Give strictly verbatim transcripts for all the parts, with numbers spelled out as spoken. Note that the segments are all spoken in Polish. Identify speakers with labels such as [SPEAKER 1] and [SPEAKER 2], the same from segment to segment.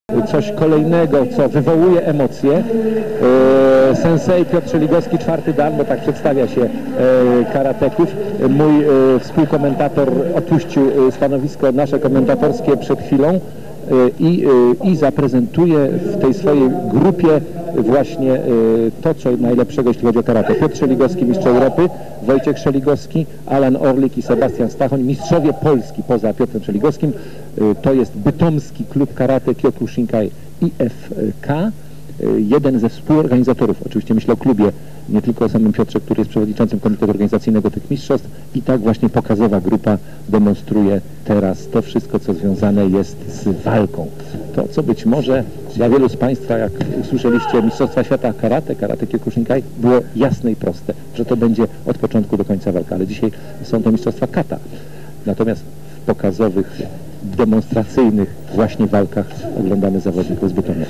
[SPEAKER 1] Coś kolejnego, co wywołuje emocje. E, sensei Piotr Szeligowski, czwarty dan, bo tak przedstawia się e, karateków. Mój e, współkomentator opuścił e, stanowisko nasze komentatorskie przed chwilą e, i, e, i zaprezentuje w tej swojej grupie właśnie e, to, co najlepszego, jeśli chodzi o karate. Piotr Szeligowski, mistrz Europy, Wojciech Szeligowski, Alan Orlik i Sebastian Stachoń, mistrzowie Polski poza Piotrem Szeligowskim. To jest bytomski klub karate Kyokushinkai I F K, jeden ze współorganizatorów, oczywiście myślę o klubie, nie tylko o samym Piotrze, który jest przewodniczącym komitetu organizacyjnego tych mistrzostw, i tak właśnie pokazowa grupa demonstruje teraz to wszystko, co związane jest z walką. To, co być może dla wielu z Państwa, jak usłyszeliście Mistrzostwa Świata Karate, Karate Kyokushinkai, było jasne i proste, że to będzie od początku do końca walka, ale dzisiaj są to Mistrzostwa Kata. Natomiast w pokazowych, demonstracyjnych właśnie walkach oglądamy zawodników z Bytomia.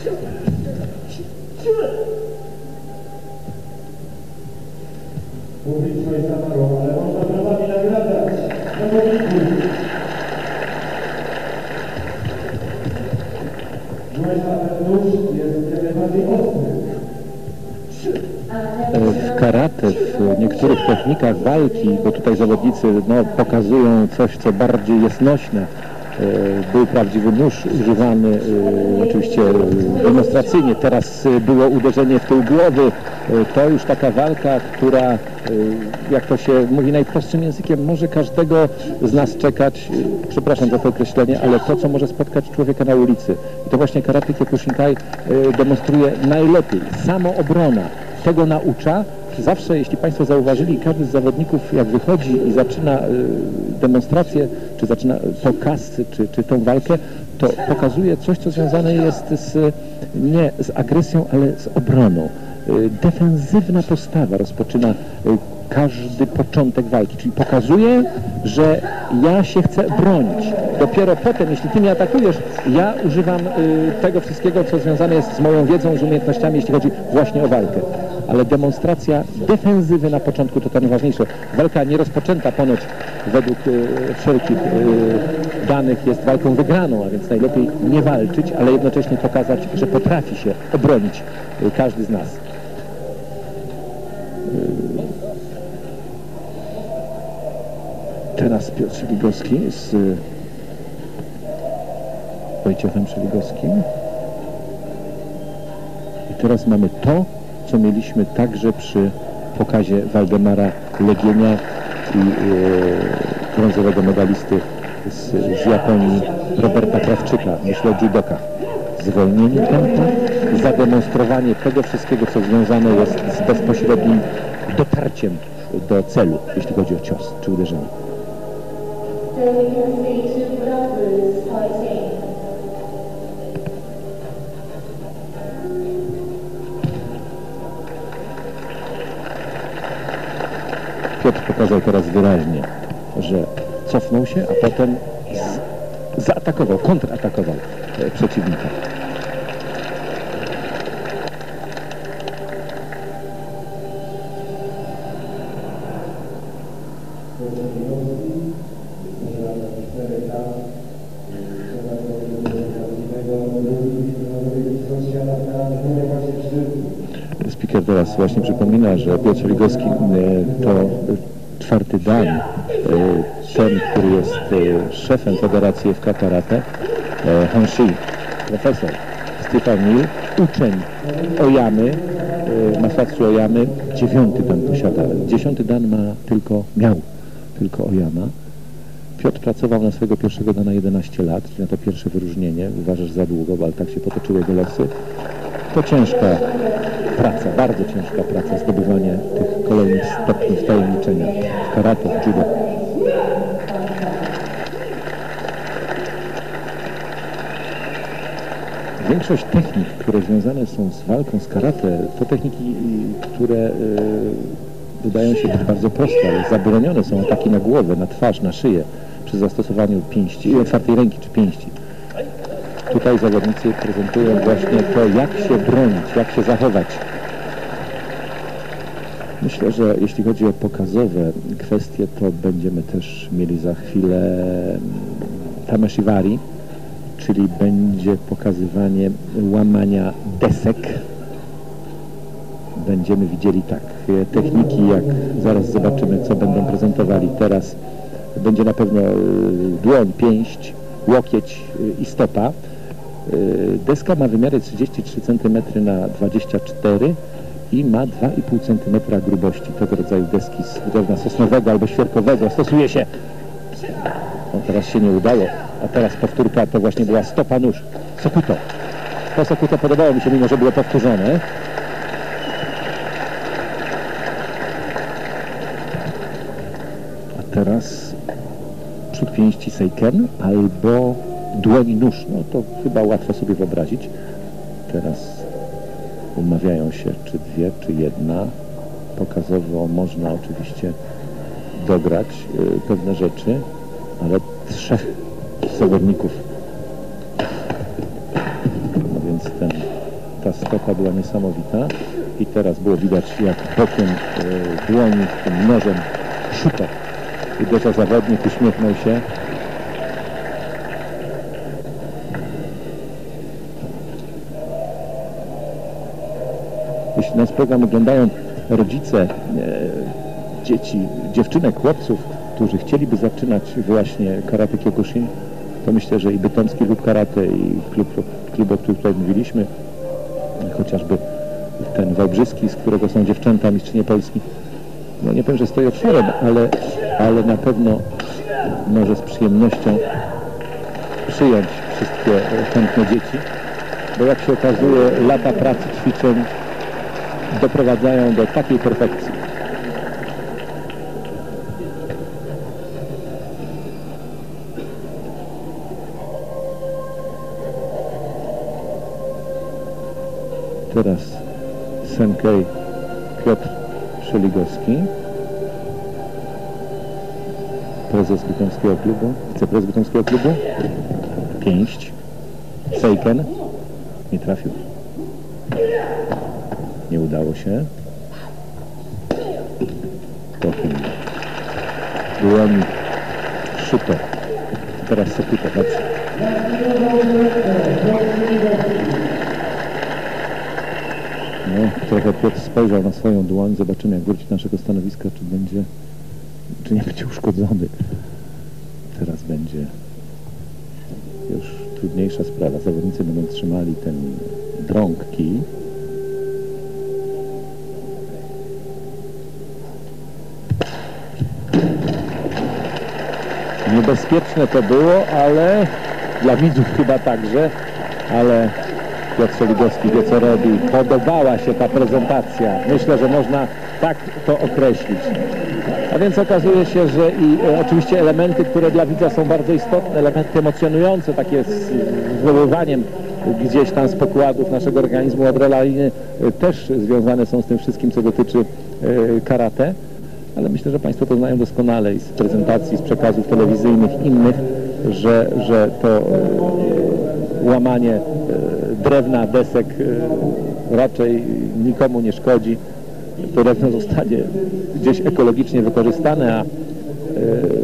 [SPEAKER 2] Publiczność zamarła, ale można brawami nagradzać zawodników. Jest jak najbardziej ostry.
[SPEAKER 1] W karate, w niektórych technikach walki, bo tutaj zawodnicy no, pokazują coś, co bardziej jest nośne. Był prawdziwy nóż używany oczywiście demonstracyjnie, teraz było uderzenie w tył głowy. To już taka walka, która, jak to się mówi najprostszym językiem, może każdego z nas czekać, przepraszam za to określenie, ale to, co może spotkać człowieka na ulicy. I to właśnie karate Kyokushinkai demonstruje najlepiej. Samoobrona tego naucza. Zawsze, jeśli Państwo zauważyli, każdy z zawodników, jak wychodzi i zaczyna y, demonstrację, czy zaczyna pokaz, czy, czy tą walkę, to pokazuje coś, co związane jest z, nie z agresją, ale z obroną. Y, defensywna postawa rozpoczyna y, każdy początek walki, czyli pokazuje, że ja się chcę bronić. Dopiero potem, jeśli Ty mnie atakujesz, ja używam y, tego wszystkiego, co związane jest z moją wiedzą, z umiejętnościami, jeśli chodzi właśnie o walkę. Ale demonstracja defensywy na początku to to najważniejsze. Walka nie rozpoczęta ponoć według y, wszelkich y, danych jest walką wygraną, a więc najlepiej nie walczyć, ale jednocześnie pokazać, że potrafi się obronić y, każdy z nas. Y, teraz Piotr Szeligowski z y, Wojciechem Szeligowskim. I teraz mamy to, co mieliśmy także przy pokazie Waldemara Legienia i e, brązowego medalisty z, z Japonii Roberta Krawczyka, myślę o judoka. Zwolnienie tempa, zademonstrowanie tego wszystkiego, co związane jest z bezpośrednim dotarciem do celu, jeśli chodzi o cios czy uderzenie. Piotr pokazał teraz wyraźnie, że cofnął się, a potem z, zaatakował, kontratakował e, przeciwnika. Speaker teraz właśnie przypomina, że Piotr Szeligowski to czwarty dan, ten, który jest szefem Federacji F K Karate, Honshi, profesor Stefan Mil, uczeń Oyamy, Masatsu Oyamy, dziewiąty dan posiada. Dziesiąty dan ma tylko, miał tylko Oyama. Piotr pracował na swojego pierwszego dana jedenaście lat, czyli na to pierwsze wyróżnienie. Uważasz za długo, bo ale tak się potoczyły jego losy. To ciężka praca, bardzo ciężka praca, zdobywanie tych kolejnych stopni wtajemniczenia w karate, w judo. Większość technik, które związane są z walką, z karate, to techniki, które y, wydają się być bardzo proste, ale zabronione są ataki na głowę, na twarz, na szyję, przy zastosowaniu pięści, otwartej ręki czy pięści. Tutaj zawodnicy prezentują właśnie to, jak się bronić, jak się zachować. Myślę, że jeśli chodzi o pokazowe kwestie, to będziemy też mieli za chwilę Tameshiwari, czyli będzie pokazywanie łamania desek. Będziemy widzieli tak, techniki, jak zaraz zobaczymy, co będą prezentowali teraz. Będzie na pewno dłoń, pięść, łokieć i stopa. Deska ma wymiary trzydzieści trzy centymetry na dwadzieścia cztery i ma dwa i pół centymetra grubości. Tego rodzaju deski z drewna sosnowego albo świerkowego stosuje się. No, teraz się nie udało, a teraz powtórka to właśnie była stopa nóż. Sokuto. To Sokuto podobało mi się, mimo że było powtórzone. A teraz przód pięści seiken albo dłoń nóż. No to chyba łatwo sobie wyobrazić. Teraz umawiają się, czy dwie, czy jedna. Pokazowo można oczywiście dograć y, pewne rzeczy, ale trzech zawodników. No więc ten, ta stopa była niesamowita i teraz było widać, jak bokiem y, dłoni, tym nożem szuka. Uderza zawodnik, uśmiechnął się. Jeśli nasz program oglądają rodzice e, dzieci, dziewczynek, chłopców, którzy chcieliby zaczynać właśnie karate Kyokushin, to myślę, że i bytomski klub karate, i klub, klub, o którym tutaj mówiliśmy, chociażby ten wałbrzyski, z którego są dziewczęta, mistrzynie Polski, no nie powiem, że stoi otworem, ale, ale na pewno może z przyjemnością przyjąć wszystkie chętne dzieci, bo jak się okazuje, lata pracy, ćwiczeń doprowadzają do takiej perfekcji. Teraz Senkei Piotr Szeligowski, prezes bytomskiego klubu, wiceprezes bytomskiego klubu, pięść, seiken, nie trafił. Nie udało się. Potem dłoń szuto. Teraz Sokuto, dobrze. No, trochę Piotr spojrzał na swoją dłoń. Zobaczymy, jak wróci do naszego stanowiska, czy będzie, czy nie będzie uszkodzony. Teraz będzie już trudniejsza sprawa. Zawodnicy będą trzymali ten drąg kij. Niebezpieczne to było, ale dla widzów chyba także, ale Piotr Szeligowski wie, co robi. Podobała się ta prezentacja. Myślę, że można tak to określić. A więc okazuje się, że i e, oczywiście elementy, które dla widza są bardzo istotne, elementy emocjonujące, takie z wywoływaniem gdzieś tam z pokładów naszego organizmu adrenaliny, e, też związane są z tym wszystkim, co dotyczy e, karate. Ale myślę, że Państwo to znają doskonale i z prezentacji, z przekazów telewizyjnych innych, że, że to e, łamanie e, drewna, desek e, raczej nikomu nie szkodzi. To drewno zostanie gdzieś ekologicznie wykorzystane, a e,